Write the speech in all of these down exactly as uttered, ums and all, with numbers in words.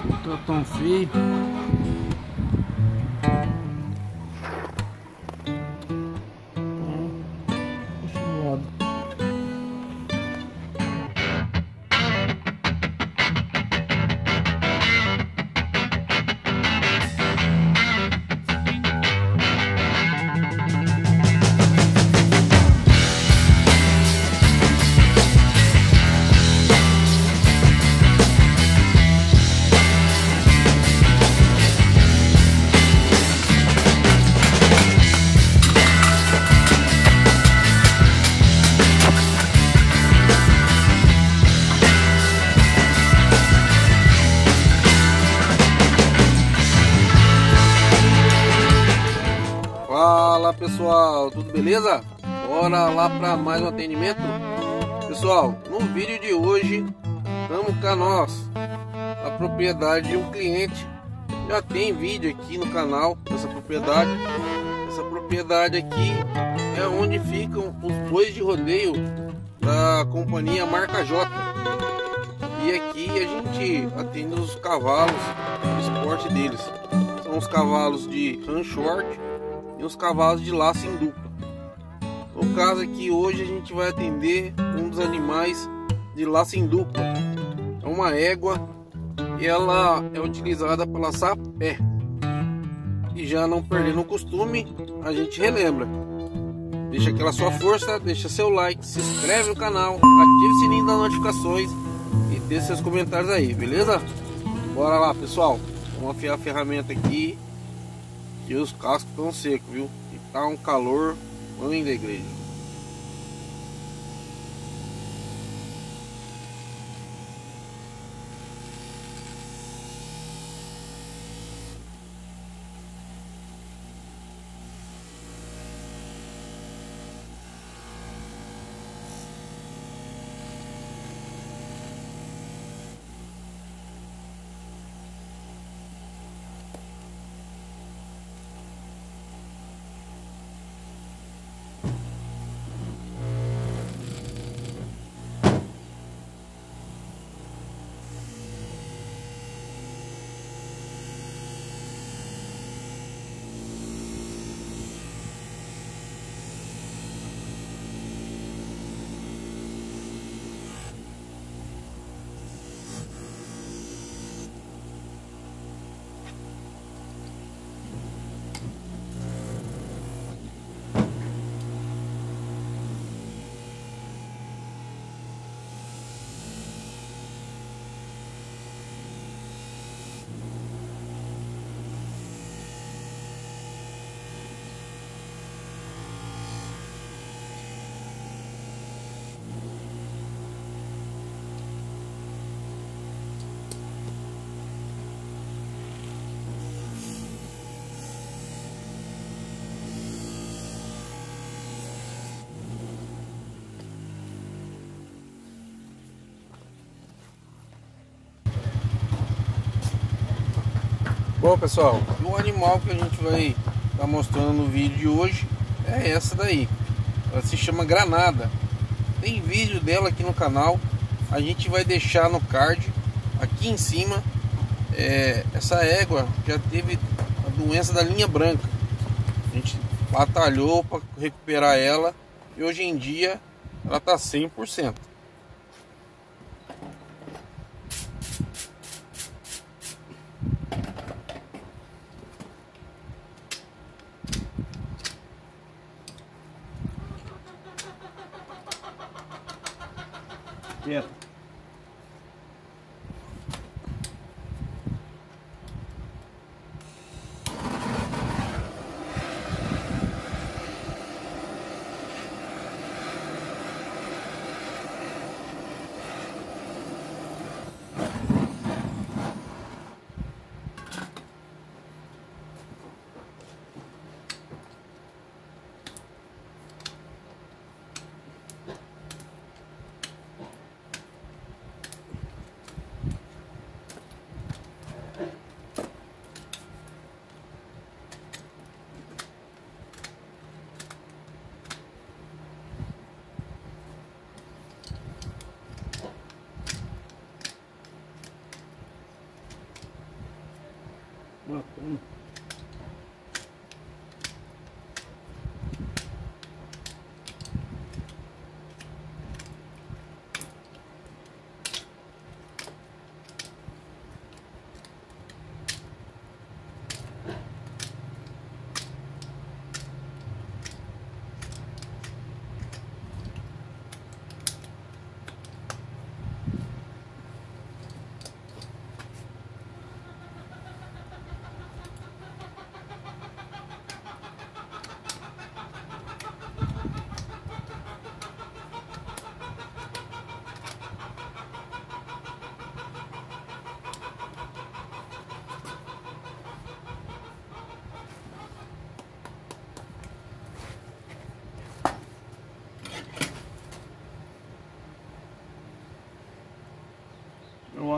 Não tá tão feio. Fala pessoal, tudo beleza? Bora lá para mais um atendimento. Pessoal, no vídeo de hoje estamos com nós a propriedade de um cliente. Já tem vídeo aqui no canal dessa propriedade. Essa propriedade aqui é onde ficam os bois de rodeio da companhia Marca J. E aqui a gente atende os cavalos, o esporte deles. São os cavalos de run short e os cavalos de laço em dupla. No caso aqui hoje a gente vai atender um dos animais de laço em dupla. É uma égua e ela é utilizada pela sapé. E já não perdendo o costume, a gente relembra. Deixa aquela sua força, deixa seu like, se inscreve no canal, ative o sininho das notificações e deixe seus comentários aí, beleza? Bora lá pessoal, vamos afiar a ferramenta aqui. E os cascos estão secos, viu? E tá um calor mãe da igreja. Bom pessoal, o animal que a gente vai estar tá mostrando no vídeo de hoje é essa daí. Ela se chama granada. Tem vídeo dela aqui no canal. A gente vai deixar no card aqui em cima. É, essa égua já teve a doença da linha branca. A gente batalhou para recuperar ela e hoje em dia ela está cem por cento. Quieto. Ó, toma. Ó.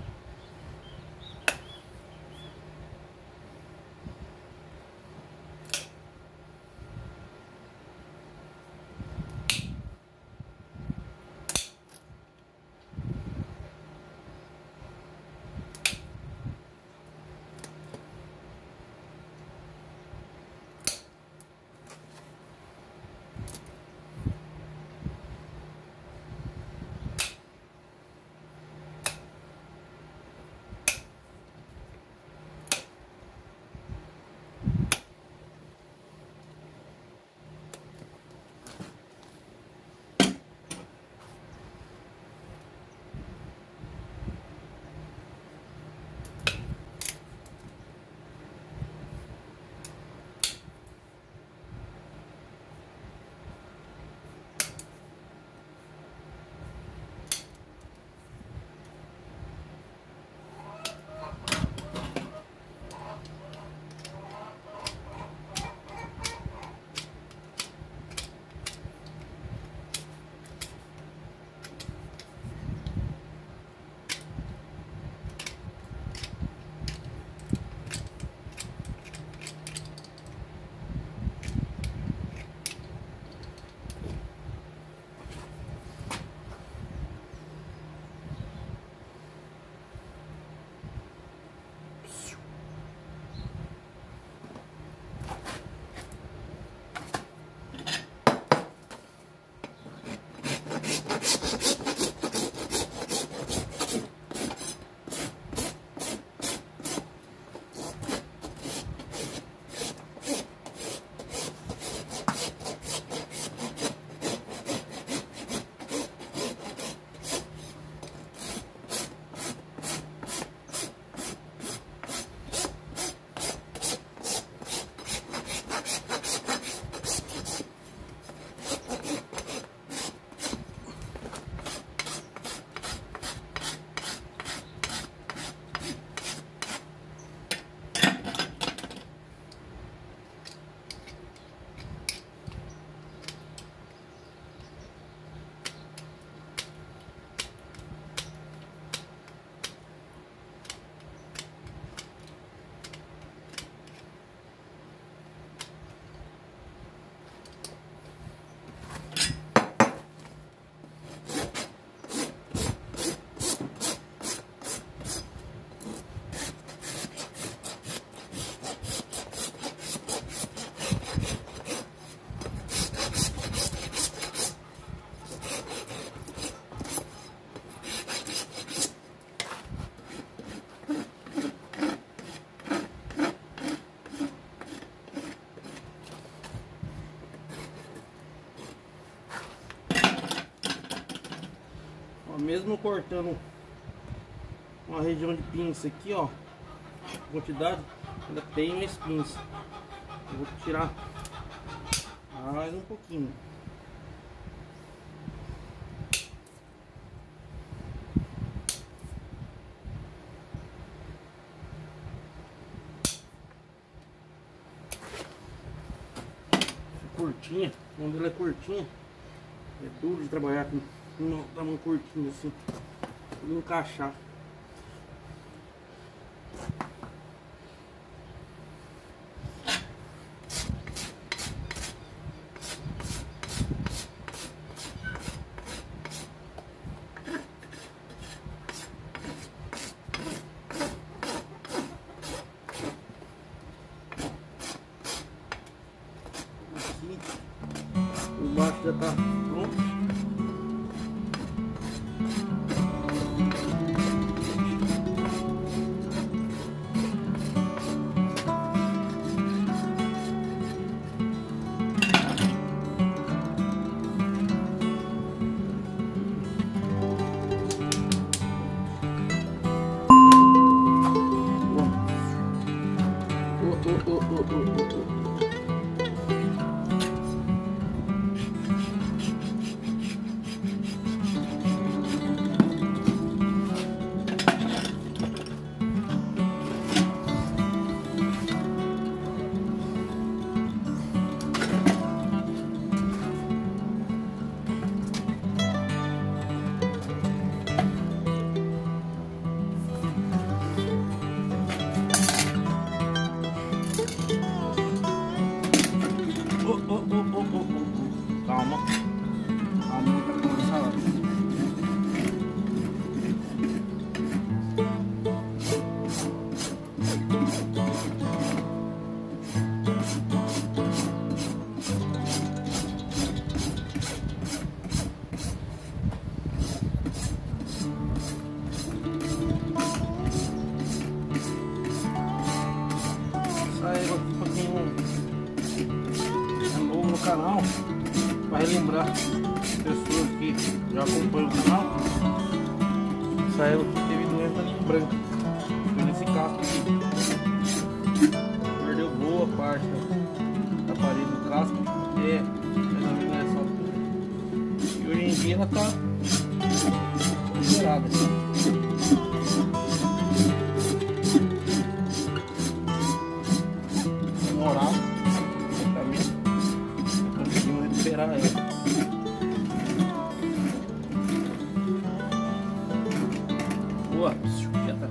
Mesmo cortando uma região de pinça aqui, ó, quantidade, ainda tem mais pinça. Eu vou tirar mais um pouquinho. Curtinha, quando ela é curtinha, é duro de trabalhar com uma, dá uma curtinha assim, pra encaixar. já tá pronto. Oh, oh, oh, oh, oh, oh. Calma, calma para começar lá. Saiu aqui para quem não é novo no canal. Para relembrar pessoas que já acompanham o canal, saiu que teve doença branca nesse casco aqui. Perdeu boa parte da, da parede do casco. É, não é só tudo. E hoje em dia ela está liberada. Moral. Recuperar ela. Boa, já tá.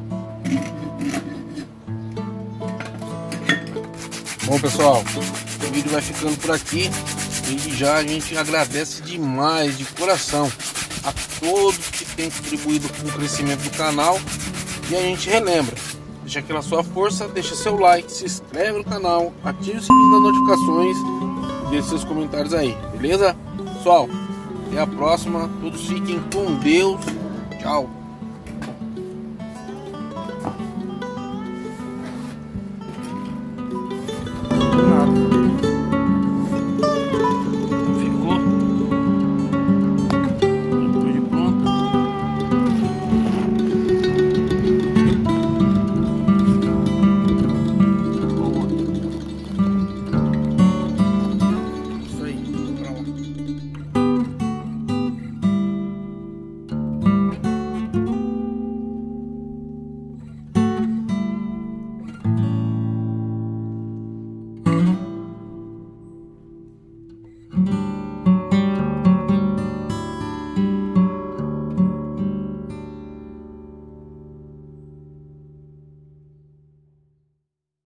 Bom, pessoal, o vídeo vai ficando por aqui. Desde já a gente agradece demais, de coração, a todos que têm contribuído com o crescimento do canal. E a gente relembra, deixa aquela sua força, deixa seu like, se inscreve no canal, ative o sininho das notificações, deixe seus comentários aí, beleza? Pessoal, até a próxima, todos fiquem com Deus, tchau!